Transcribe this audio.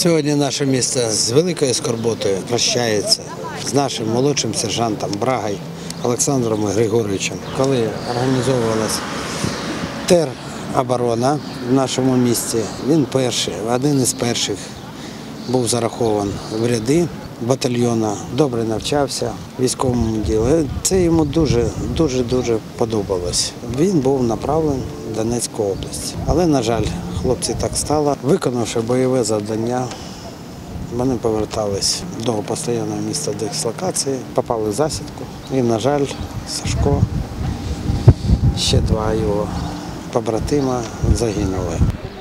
Сьогодні наше місто з великою скорботою прощається з нашим молодшим сержантом Брагою Олександром Григоровичем. Коли організовувалась тероборона в нашому місті, він один із перших був зарахований в ряди батальйону, добре навчався в військовому ділі. Це йому дуже подобалось. Він був направлений в Донецьку область. Але, на жаль, хлопці так стало. Виконавши бойове завдання, вони повертались до постійного місця дислокації, попали в засідку. І, на жаль, Сашко, ще два його побратима загинули.